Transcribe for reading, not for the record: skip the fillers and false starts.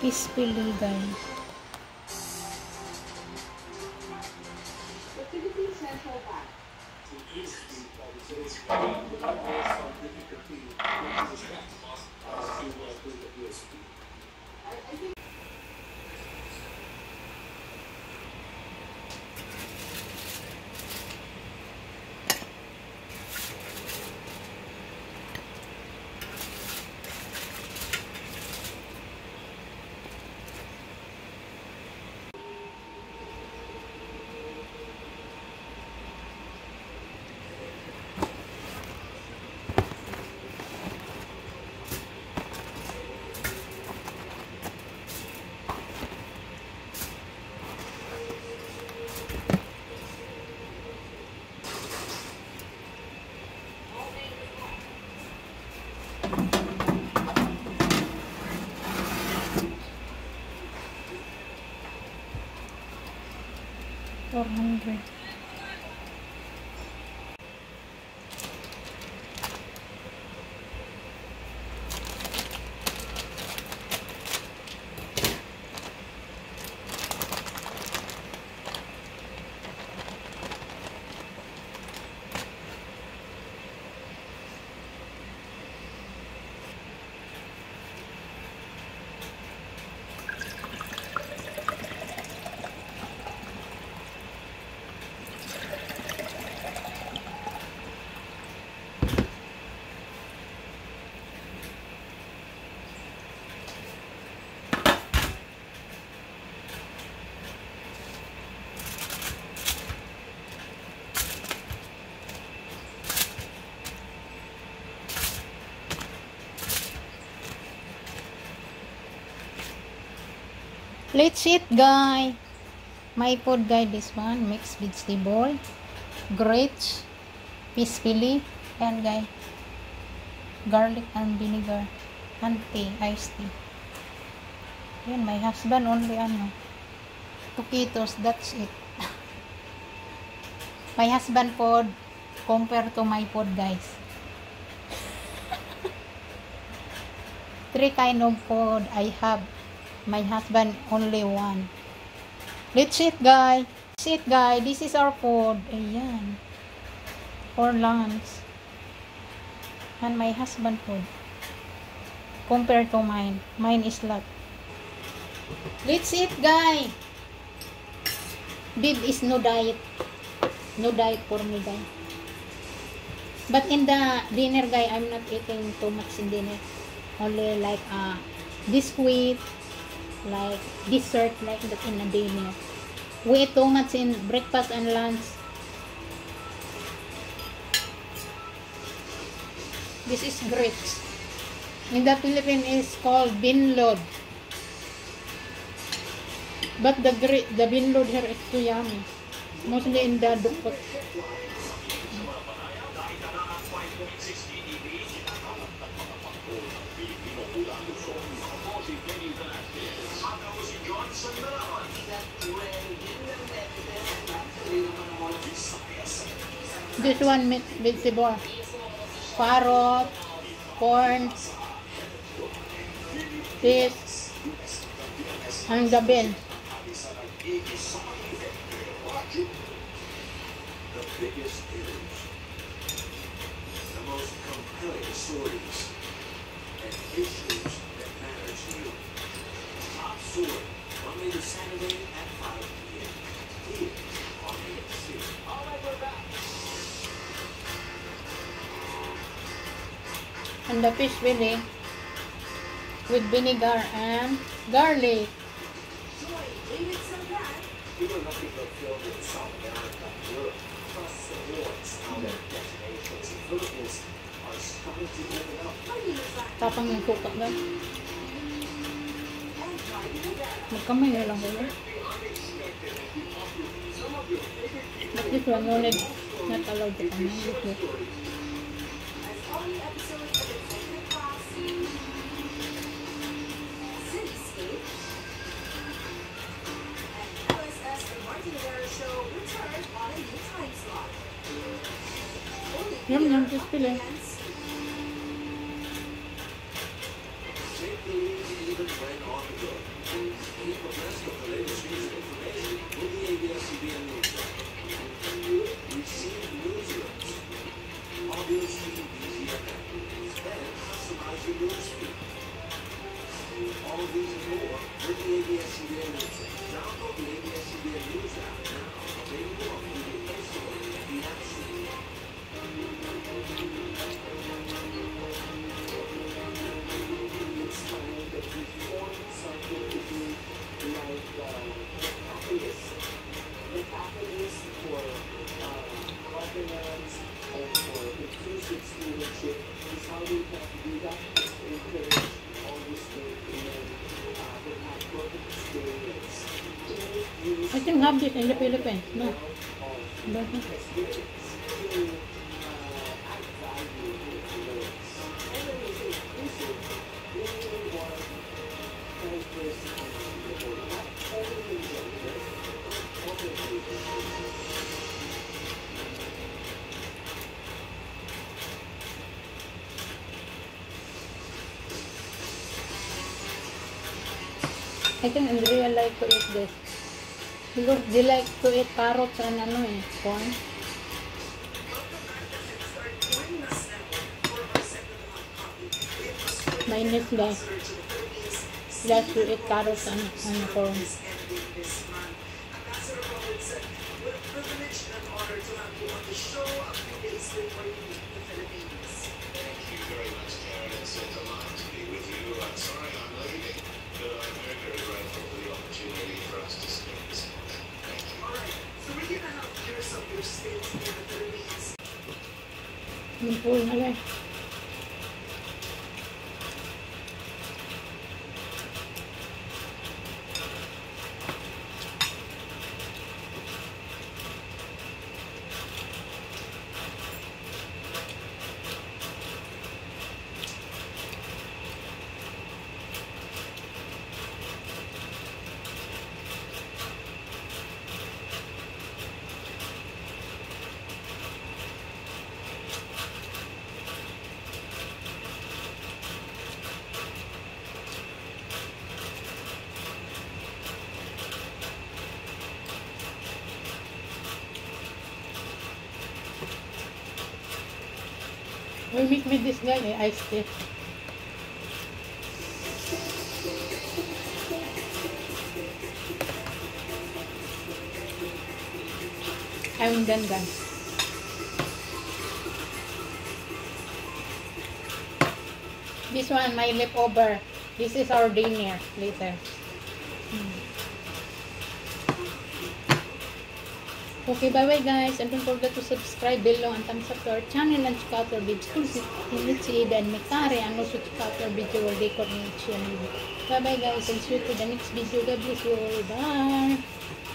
peacefully, guys. $400. Let's eat, guys. My food, guys. This one mixed vegetable, grits, fish fillet, and guys, garlic and vinegar, and tea, iced tea. Yan, my husband only taquitos. That's it. My husband food compared to my food, guys. 3 kind of food I have. My husband only 1. Let's eat, guys. Let's eat, guys. This is our food. Ayan. For lunch. And my husband food. Compared to mine. Mine is lot. Let's eat, guys. Beef is no diet. No diet for me, guys. But in the dinner, guys, I'm not eating too much in dinner. Only like biscuit, like dessert, like that in a dinner. We eat too much in breakfast and lunch. This is grits. In the Philippines is called binlod. But the binlod here is too yummy. Mostly in the dukot. This one mixed vegetable, carrot, corn, fish, and the bean. The biggest news, the most compelling stories, and issues that matter to you. Top Sword, Monday to Saturday at 5 p.m. Here on AFC. All right, we're back. And the fish fillet with vinegar and garlic. People are nothing but filled with South America, Europe, plus the wars, other destinations in Philippines are starting to open up. Tapang yung suka ba? Magkamay na lang ulit. But this one, no need, not allowed to come in. Yum, just fillet. the leads even when on the go. Keep abreast of the latest news and information with the ABS-CBN News app. Receive newsrooms, audio stream BZFM, and customize your news feed. All of these and more with the ABS-CBN News app. Download the ABS-CBN News app now, available on Google Play Store and the App Store. It's time that we form something to do like catalyst. The catalyst for governance and for inclusive stewardship is how we can do that is to encourage all this work in the network experience. I can have this in the Philippines. No. But I think in real life to eat this. Because they like to eat carrots and corn. My niece guys likes to eat carrots and corn. Full na guys. We meet with this guy, iced tea. I'm done guys. This one, my leftover. This is our dinner later. Okay, bye-bye guys. And don't forget to subscribe below and thumbs up to our channel and check out our videos. Let's see then Mikari and also check out our video or decor in channel. Bye-bye guys and see you to the next video. God bless you all. Bye!